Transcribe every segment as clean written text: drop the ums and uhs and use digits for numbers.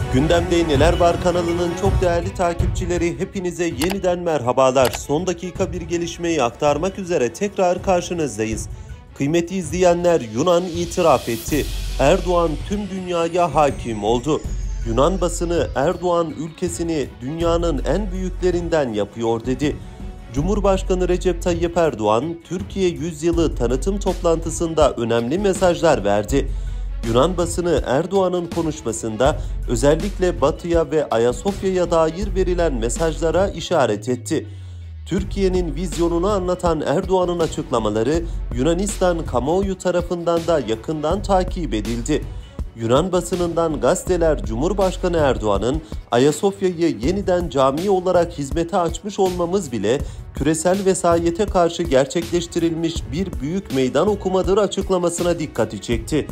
Gündemde Neler Var kanalının çok değerli takipçileri, hepinize yeniden merhabalar. Son dakika bir gelişmeyi aktarmak üzere tekrar karşınızdayız. Kıymetli izleyenler, Yunan itiraf etti. Erdoğan tüm dünyaya hakim oldu. Yunan basını Erdoğan ülkesini dünyanın en büyüklerinden yapıyor dedi. Cumhurbaşkanı Recep Tayyip Erdoğan, Türkiye Yüzyılı tanıtım toplantısında önemli mesajlar verdi. Yunan basını Erdoğan'ın konuşmasında özellikle Batı'ya ve Ayasofya'ya dair verilen mesajlara işaret etti. Türkiye'nin vizyonunu anlatan Erdoğan'ın açıklamaları Yunanistan kamuoyu tarafından da yakından takip edildi. Yunan basınından gazeteler Cumhurbaşkanı Erdoğan'ın Ayasofya'yı yeniden cami olarak hizmete açmış olmamız bile küresel vesayete karşı gerçekleştirilmiş bir büyük meydan okumadır açıklamasına dikkati çekti.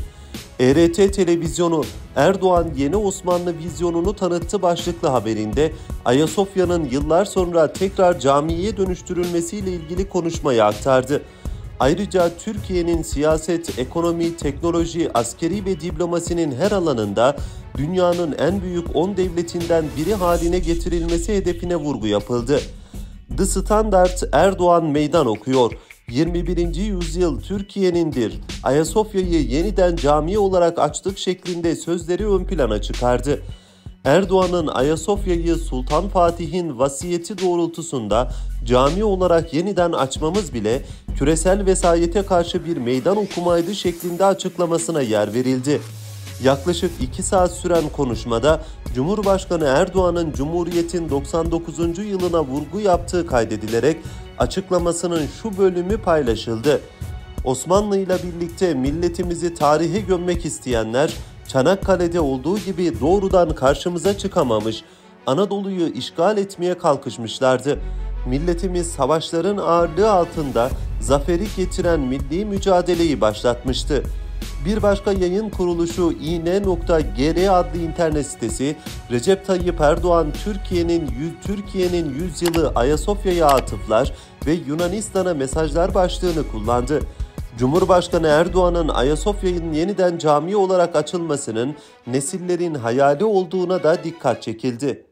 ERT televizyonu Erdoğan yeni Osmanlı vizyonunu tanıttı başlıklı haberinde Ayasofya'nın yıllar sonra tekrar camiye dönüştürülmesiyle ilgili konuşmayı aktardı. Ayrıca Türkiye'nin siyaset, ekonomi, teknoloji, askeri ve diplomasinin her alanında dünyanın en büyük 10 devletinden biri haline getirilmesi hedefine vurgu yapıldı. The Standard Erdoğan meydan okuyor. 21. yüzyıl Türkiye'nindir. Ayasofya'yı yeniden cami olarak açtık şeklinde sözleri ön plana çıkardı. Erdoğan'ın Ayasofya'yı Sultan Fatih'in vasiyeti doğrultusunda cami olarak yeniden açmamız bile küresel vesayete karşı bir meydan okumaydı şeklinde açıklamasına yer verildi. Yaklaşık 2 saat süren konuşmada Cumhurbaşkanı Erdoğan'ın Cumhuriyet'in 99. yılına vurgu yaptığı kaydedilerek açıklamasının şu bölümü paylaşıldı. Osmanlı ile birlikte milletimizi tarihe gömmek isteyenler Çanakkale'de olduğu gibi doğrudan karşımıza çıkamamış, Anadolu'yu işgal etmeye kalkışmışlardı. Milletimiz savaşların ağırlığı altında zaferi getiren milli mücadeleyi başlatmıştı. Bir başka yayın kuruluşu iğne.gr adlı internet sitesi Recep Tayyip Erdoğan Türkiye'nin yüzyılı Ayasofya'ya atıflar ve Yunanistan'a mesajlar başlığını kullandı. Cumhurbaşkanı Erdoğan'ın Ayasofya'nın yeniden cami olarak açılmasının nesillerin hayali olduğuna da dikkat çekildi.